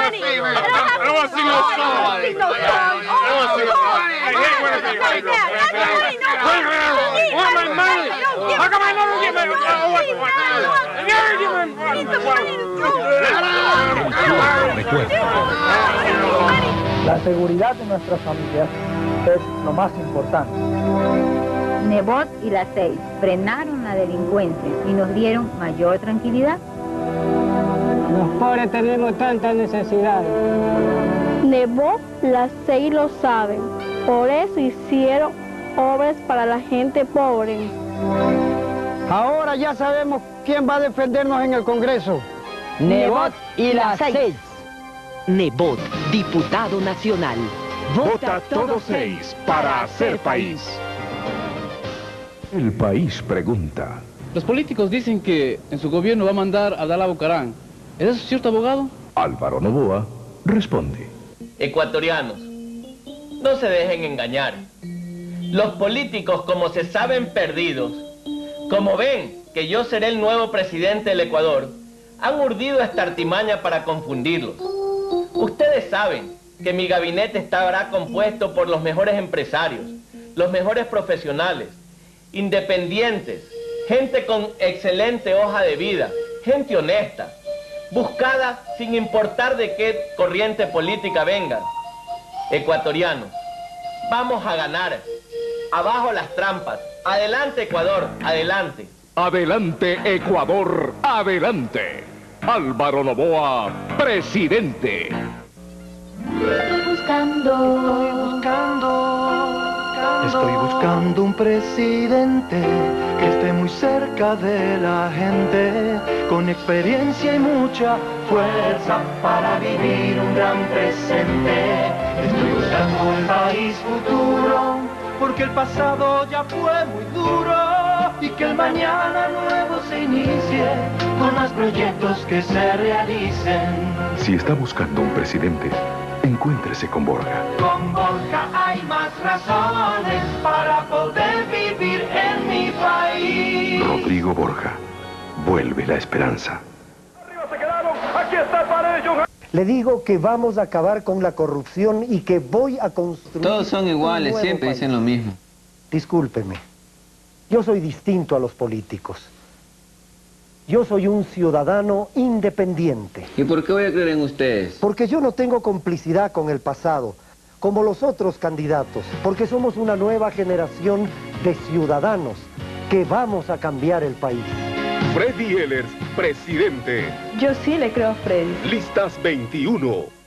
money. And I have no single song. No song. I hate when it's like that. Where's my money? How come I never get my money? La seguridad de nuestras familias es lo más importante. Nebot y las 6 frenaron la delincuencia y nos dieron mayor tranquilidad. Los pobres tenemos tantas necesidades. Nebot, las 6 lo saben. Por eso hicieron obras para la gente pobre. Ahora ya sabemos quién va a defendernos en el Congreso. Nebot y las 6. Nebot, diputado nacional. Vota todos 6 para hacer país. El país pregunta. Los políticos dicen que en su gobierno va a mandar a Abdalá Bucaram. ¿Es eso cierto, abogado? Álvaro Noboa responde. Ecuatorianos, no se dejen engañar. Los políticos, como se saben perdidos, como ven que yo seré el nuevo presidente del Ecuador, han urdido esta artimaña para confundirlos. Ustedes saben que mi gabinete estará compuesto por los mejores empresarios, los mejores profesionales, independientes, gente con excelente hoja de vida, gente honesta, buscada sin importar de qué corriente política vengan. Ecuatorianos, vamos a ganar. Abajo las trampas. Adelante, Ecuador, adelante. Adelante, Ecuador, adelante. Álvaro Noboa, presidente. Estoy buscando un presidente que esté muy cerca de la gente, con experiencia y mucha fuerza para vivir un gran presente. Estoy buscando un país futuro, porque el pasado ya fue muy duro, y que el mañana nuevo se inicie, con más proyectos que se realicen. Si está buscando un presidente, encuéntrese con Borja. Con Borja hay más razones para poder vivir en mi país. Rodrigo Borja, vuelve la esperanza. Arriba se quedaron, aquí está para ellos. Le digo que vamos a acabar con la corrupción y que voy a construir... Todos son iguales, siempre dicen lo mismo. Discúlpeme, yo soy distinto a los políticos. Yo soy un ciudadano independiente. ¿Y por qué voy a creer en ustedes? Porque yo no tengo complicidad con el pasado, como los otros candidatos, porque somos una nueva generación de ciudadanos que vamos a cambiar el país. Freddy Ehlers, presidente. Yo sí le creo a Freddy. Listas 21.